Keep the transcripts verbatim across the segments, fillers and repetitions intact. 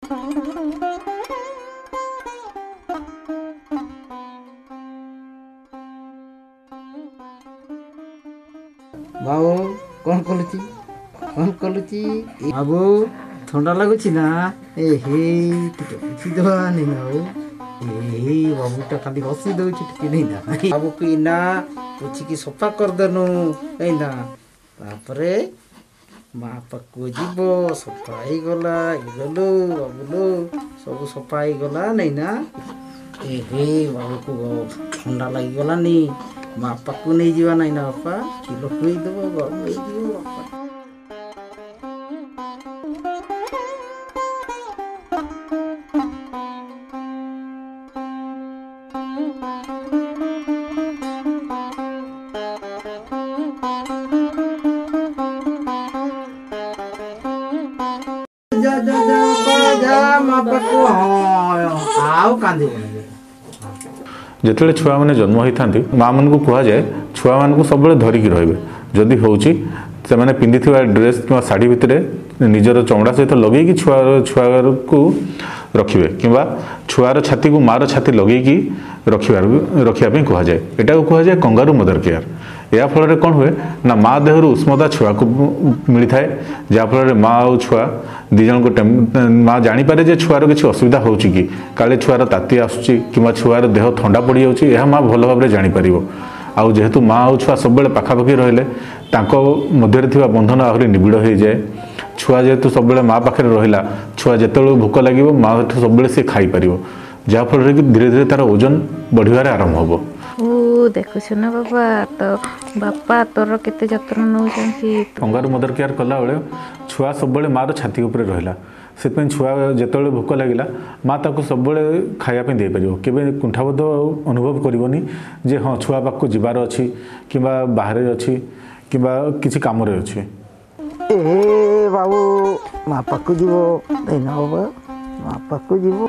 बाबू कौन कलुची कौन कलुची बाबू ठंडा लगुच ना ए हे टिके नहीं ना ए बाबूटा खाली हसी दौर नहीं ना बाबू की ना पूछिकी सफा करदेनु ना तापरे माँ पाक जीव सफा हो गला गलु बाबुलो सब सफा हो गला नहीं ना ए हे बाबू को ठंडा लगी गलानी माँ पाक नहीं जीवा नहीं ना बापा किलो खुई देव गरम हो बापा जा जा जा जा माँ पाक आओ कांदी जिते छुआ मैंने जन्म होता माँ मान को कहुए छुआ मान सब धरिकी रे जदि हूँ से मैंने पिंधि ड्रेस कि शाढ़ी भितर निजर चमड़ा सहित लगे छुआ छुआ को रखिए कि छुआर छाती को मार छाती लगे रखार रखापी कहुए यहाँ कहुए कंगारू मदर केयर या फल कौन हुए ना माँ देहर उष्मता छुआ को मिलता है जहाँफल माँ और छुआ दिज को माँ जानीपे जे छुआर किसी असुविधा हो कि काले छुआर ताती आसूँ कि छुआर देह ठंडा पड़ जाऊँगी माँ भल भाव में जापर आउ जेहेतु माँ और छुआ सब पखापाखि रहिले मध्य बंधन आहरी निबिड़ हो जाए छुआ जेहेतु सब माँ पाखे रहा छुआ जिते भोक लगे माँ सब सी खाईपर जहाँफल कि धीरे धीरे तार ओजन बढ़िया आरंभ हो देखुछ ना बाबा तो बापा तोर केते जत्न नौ कंगारू मदर केयर कला बेले छुआ सब माँ छाती उपर रहा से छुआ जिते भोक लगे माँ ताको सब खायापी दे पार केवे कुंठाबोध अनुभव करनी जे हाँ छुआ पाक जीवार अच्छी कि बाहर अच्छी कि किसी कम अच्छी ए बाबू माँ पाक जीव बाबा माँ पाक जीव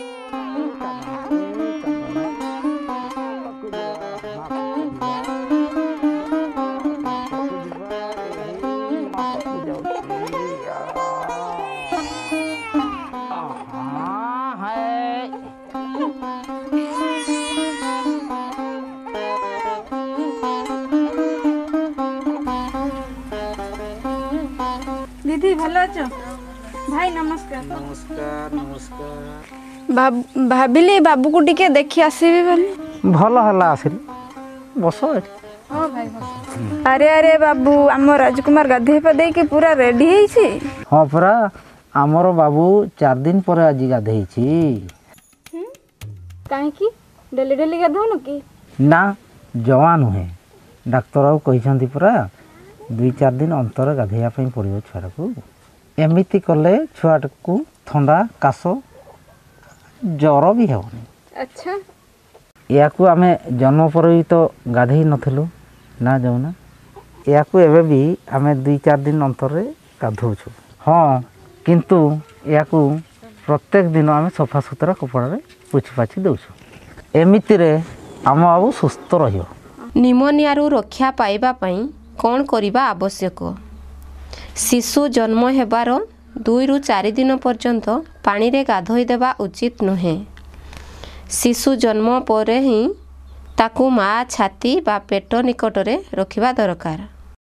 दीदी भलो अच्छो भाई नमस्कार नमस्कार नमस्कार भाविली बाबू को टिके देखी आसबी बोली भल हला आसिल बस ओ भाई बस अरे अरे बाबू आम राजकुमार गाधे पाधे कि पूरा रेडी है हाँ परा आमर बाबू चार दिन पर आज गाधे कहीं डेली डेली गाधौन कि ना जमा नुहे डाक्तर कहते परा दुई चार दिन अंतर गाधेयापी पड़ो छुआ को एमती कले छुआ को थंडा काश जर भी हेनी अच्छा या आम जन्म पर भी तो गाधे नथिलु ना जाऊना या भी आम दुई चार दिन अंतर गाधौछु हाँ किंतु या प्रत्येक दिन आम सफा सुतरा कपड़ा पोछि पाछि दउछु एमिति रे आम बाबू सुस्थ रहियो निमोनिया रु रक्षा पाइबा पई कौन करिबा आवश्यक शिशु जन्म हेबार दुई रु चार दिन पर्यंत पानी रे गाधोई देबा उचित नुहे शिशु जन्म पर ही ताकू माँ छाती बा पेट निकट रे रखिबा दरकार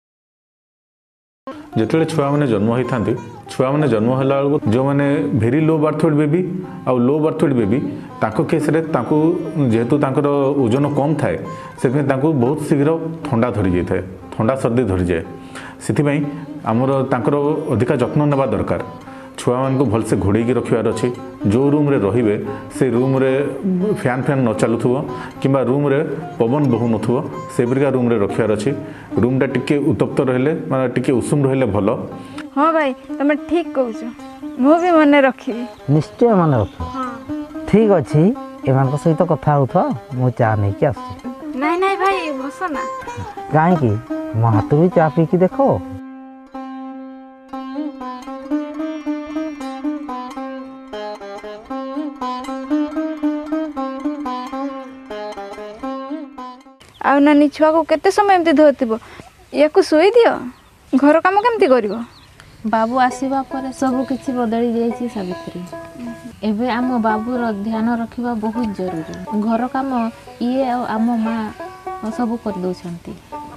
जिते छुआ मैंने जन्म होता छुआ मैंने जन्म होला जो मैंने भेरी लो बर्थवेट बेबी आउ लो बर्थवेट बेबी ताको केस रे ताको जेहेतु तांकर ओजन कम थाए से बहुत शीघ्र ठंडा धरी जाए ठंडा सर्दी धरी जाए से आमर तांकर अधिका जत्न नेबा दरकार छुआ मान को भलसे घोड़े रखार अच्छी जो रूम रे रहिबे से रूम रे फैन फैन न चलुथुव कि रूम रे पवन बहु नथुव से परिका रूम रे रखार अच्छी रूम टा टिके उत्तप्त रहिले माने टिके उषुम रहिले भल हाँ भाई तुम ठीक कहूछ मु भी मन रखी निश्चय मन रख ठीक अच्छी एमान सहित कथा होता मु चा नहीं कि आस नहीं नहीं भाई बसना कहीं मो हाथ भी चा पी की देखो आ नानी छुआ को केते समय एमती धोतिबो या को सोई दियो घर काम केमती करिवो बाबू आसवा पर सब किछि बदली जाइछि सावित्री। एबे आम बाबूर ध्यान रखिबा बहुत जरूरी। घर काम ये और आम माँ सब कर दउछंती।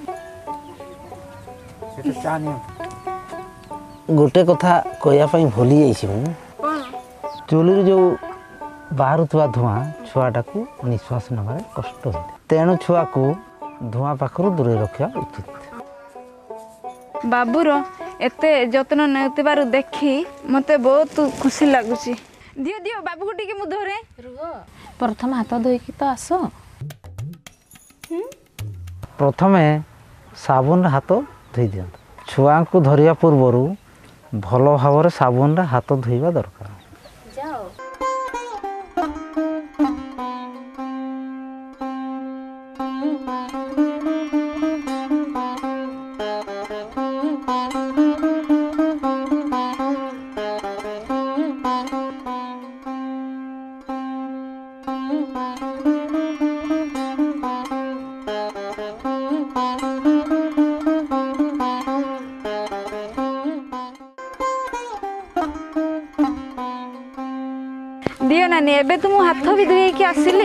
गोटे कथा कहया भूली जाइछि मु चुली जो बाहरुवा धुआं छुआटा को निश्वास नबार कष्ट होता तेणु छुआ को धुआं पाखर दूरे रखा उचित। बाबूर एते जत्न नेउतिबारु देखी मते बहुत खुशी लागुची। दियो दियो बाबू को टिके मु धरे। प्रथम हाथ धोईकी तो आस। प्रथमे साबुन हाथ धोई दियंत। छुआ को धरिया पूर्वरु भल भाव साबुन हाथ धोइबा दरकार। दियो नानी एबे तुम हाथ भी धोई कि आसिली।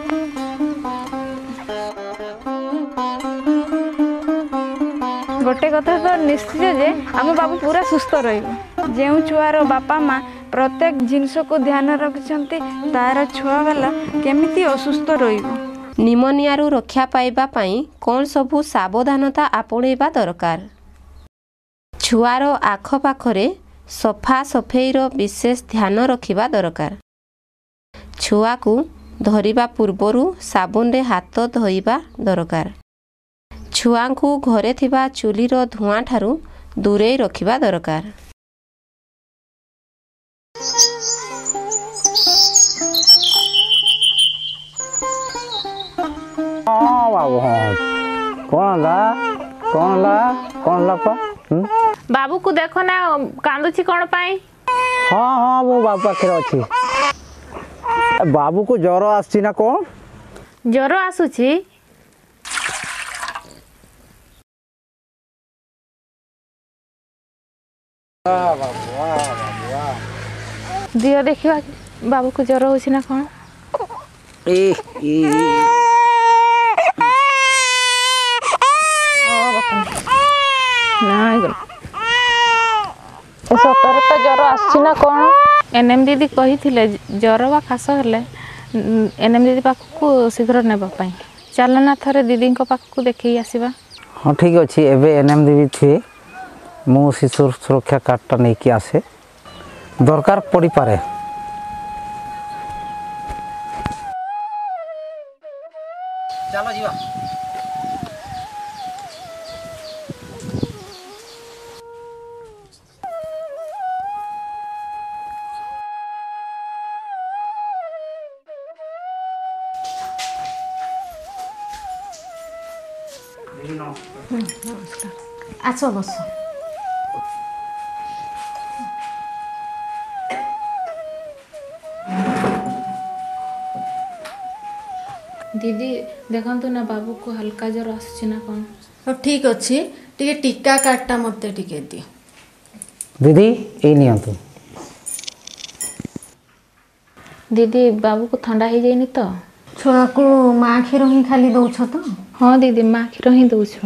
गोटे कथा तो निश्चित जे आम बाबू पूरा सुस्थ रहिबो। जेउ छुआर बापा माँ प्रत्येक जिनस को ध्यान रखिछंती तार छुआ वाला केमिति असुस्थ रहिबो। निमोनियारू रक्षा पाइबा पाई कौन सबू सावधानता आपणेबा दरकार। छुआर आखपाखरे सफा सफेईर विशेष ध्यान रखिबा दरकार। छुआ को धरिबा पूर्वरु साबुन रे हाथ धोइबा दरकार। छुआ को घरे थिबा चुलीर धुआं ठारू दूरे रखिबा दरकार। हाँ बाबू हाँ कौन ला कौन ला कौन ला पा बाबू को देखो ना कांदुची कौन पाई। हाँ हाँ वो बाबू पाखे अच्छी। बाबू को ज्वर आसी ना कौन ज्वर आसुची। दियो देखिवा बाबू को ज्वर होची ना कौन। ए ए सतर तो ज्वर आसी ना कौन। एनएम दीदी कही थिले ज्वर बा खास हेले एनएम दीदी पाख को शीघ्र नेबा पाई। चल ना थरे दीदी को पाख को देखी आसीबा। हाँ ठीक अच्छे एवं एनएम दीदी थे मु शिशु सुरक्षा कार्डटा नहीं कि आसे दरकार पड़ी पारे। चलो जीवा आस बस। दीदी देखंतु ना बाबू को हल्का ज्वर आसुची ना कौन। हाँ ठीक अच्छे टे टीका कार्डटा मत टिके दि दीदी ये नियंतु। दीदी बाबू को ठंडा हो जाइनी तो। छुआ को माँ क्षीर ही खाली दौछ तो। हाँ दीदी माँ क्षीर ही दौछ।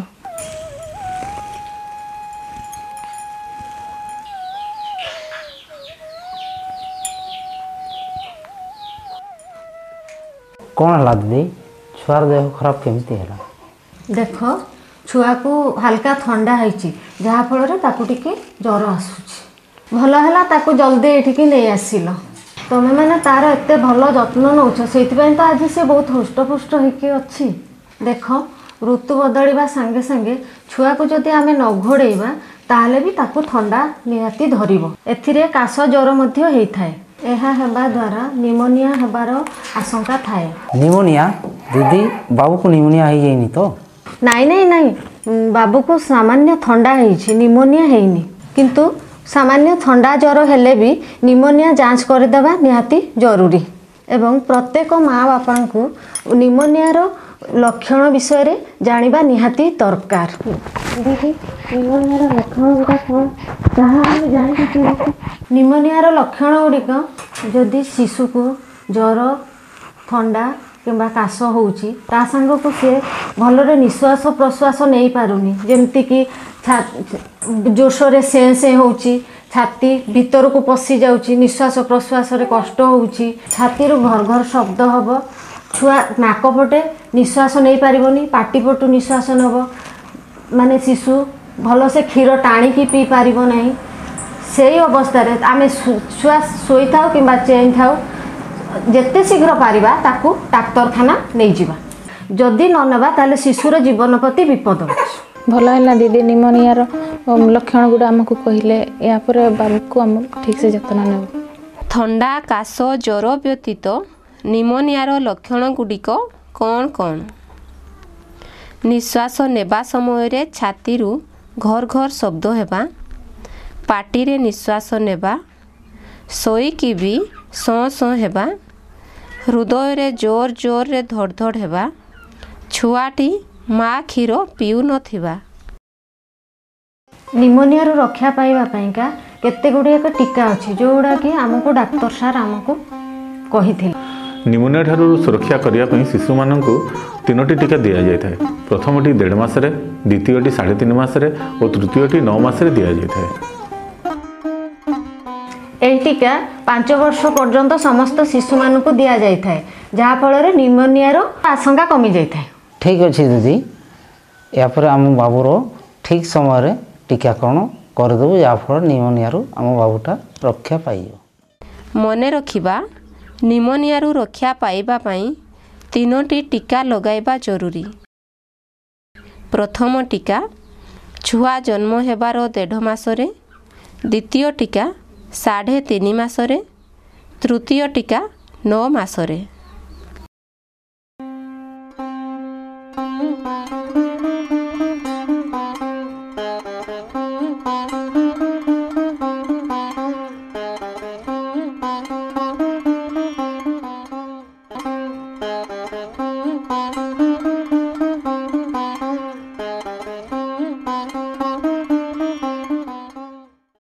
कौन है दीदी छुआर देह खराब केमती है। देख छुआ को हल्का ठंडा होती जहाँफल टिके ज्वर आसूची भल है जल्दी ये नहीं आसिल तुम मैंने तार एत भल जत्न नौच से तो आज से बहुत हृष्टपुष्ट होकी अच्छी। देख ऋतु बदलवा सांगे सांगे छुआ को जदि आम न घोड़ेबा ताहले भी ताकू ठंडा निहाती धरिबो। एथिरे काश ज्वर मध्य होइथाय। एहा हेबा द्वारा निमोनिया हेबार आशंका थाए। निमोनिया दीदी बाबू को निमोनिया हो जाइनी तो। नाई नाई नाई बाबू को सामान्य ठंडा होइछि निमोनिया हेइनी किंतु सामान्य ठंडा ज्वर हेले भी निमोनिया जांच करदेवा निहाती जरूरी एवं प्रत्येक माँ बापा को निमोनियार ଲକ୍ଷଣ ବିଷୟରେ ଜାଣିବା ନିହାତି ଦରକାର। ଦିଦି ନିମୋନିଆର ଲକ୍ଷଣ ଗୁଡ଼ିକ କ'ଣ ତାହା ଆମେ ଜାଣିପାରିବା। ନିମୋନିଆର ଲକ୍ଷଣ ଗୁଡ଼ିକ ଯଦି ଶିଶୁକୁ ଜ୍ୱର ଥଣ୍ଡା କିମ୍ବା କାଶ ହେଉଛି ତା ସାଙ୍ଗକୁ ସେ ଭଲରେ ନିଶ୍ୱାସ ପ୍ରଶ୍ୱାସ ନେଇପାରୁନି, ଯେମିତିକି ଜୋରସୋରରେ ସେଁ ସେଁ ହେଉଛି, ଛାତି ଭିତରକୁ ପଶି ଯାଉଛି, ନିଶ୍ୱାସ ପ୍ରଶ୍ୱାସରେ କଷ୍ଟ ହେଉଛି, ଛାତିରୁ ଘର ଘର ଶବ୍ଦ ହେବ, ଛୁଆ ନାକ ପଟେ ନିଶ୍ୱାସ ନେଇପାରିବନି, ପାଟି ପଟୁ ନିଶ୍ୱାସ ନେବ, ମାନେ ଶିଶୁ ଭଲସେ କ୍ଷୀର ଟାଣିକି ପିଇ ପାରିବ ନାହିଁ। ସେଇ ଅବସ୍ଥାରେ ଆମେ ଛୁଆ ଶୋଇଥାଉ କିମ୍ବା ଚେଇଁଥାଉ, ଯେତେ ଶୀଘ୍ର ପାରିବା ତାକୁ ଡାକ୍ତରଖାନା ନେଇଯିବା। ଯଦି ନ ନେବା ତାହେଲେ ଶିଶୁର ଜୀବନ ପ୍ରତି ବିପଦ ଅଛି। ଭଲ ହେଲା ଦିଦି ନିମୋନିଆର ଲକ୍ଷଣ ଗୁଡ଼ା ଆମକୁ କହିଲେ, ଏହାପରେ ବାବୁକୁ ଆମ ଠିକ୍ସେ ଯତ୍ନ ନେବୁ। ଥଣ୍ଡା କାଶ ଜ୍ୱର ବ୍ୟତୀତ ନିମୋନିଆର ଲକ୍ଷଣ ଗୁଡ଼ିକ କ'ଣ କ'ଣ? ନିଶ୍ୱାସ ନେବା ସମୟରେ ଛାତିରୁ ଘର ଘର ଶବ୍ଦ ହେବା, ପାଟିରେ ନିଶ୍ୱାସ ନେବା, ଶୋଇକି ବି ସଁ ସଁ ହେବା, ହୃଦୟରେ ଜୋର ଜୋରରେ ଧଡ଼ ଧଡ଼ ହେବା, ଛୁଆଟି ମା କ୍ଷୀର ପିଉନଥିବା। ନିମୋନିଆରୁ ରକ୍ଷା ପାଇବା ପାଇଁକା କେତେ ଗୁଡ଼ିଏ ଟୀକା ଅଛି ଯେଉଁଗୁଡ଼ାକି ଆମକୁ ଡାକ୍ତର ସାର୍ ଆମକୁ କହିଥିଲେ। ନିମୋନିଆ ଠାରୁ ସୁରକ୍ଷା କରିବା ପାଇଁ ଶିଶୁମାନଙ୍କୁ ତିନୋଟି ଟୀକା ଦିଆଯାଇଥାଏ। ପ୍ରଥମଟି ଦେଢ଼ ମାସରେ, ଦ୍ୱିତୀୟଟି ସାଢ଼େ ତିନି ମାସରେ ଓ ତୃତୀୟଟି ନଅ ମାସରେ ଦିଆଯାଇଥାଏ। ଏହି ଟୀକା ପାଞ୍ଚ ବର୍ଷ ପର୍ଯ୍ୟନ୍ତ ସମସ୍ତ ଶିଶୁମାନଙ୍କୁ ଦିଆଯାଇଥାଏ, ଯାହାଫଳରେ ନିମୋନିଆର ଆଶଙ୍କା କମିଯାଇଥାଏ। ଠିକ୍ ଅଛି ଦିଦି, ଏହାପରେ ଆମ ବାବୁର ଠିକ୍ ସମୟରେ ଟୀକାକରଣ କରିଦେବୁ, ଯାହାଫଳରେ ନିମୋନିଆରୁ ଆମ ବାବୁଟା ରକ୍ଷା ପାଇବ। ମନେ ରଖିବା, ନିମୋନିଆରୁ ରକ୍ଷା ପାଇବା ପାଇଁ ତିନୋଟି ଟୀକା ଲଗାଇବା ଜରୁରୀ। ପ୍ରଥମ ଟୀକା ଛୁଆ ଜନ୍ମ ହେବାର ଦେଢ଼ ମାସରେ, ଦ୍ୱିତୀୟ ଟୀକା ସାଢ଼େ ତିନି ମାସରେ, ତୃତୀୟ ଟୀକା ନଅ ମାସରେ।